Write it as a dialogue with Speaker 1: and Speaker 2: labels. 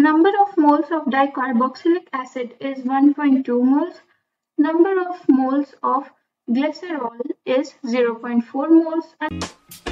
Speaker 1: number of moles of dicarboxylic acid is 1.2 moles. Number of moles of glycerol is 0.4 moles.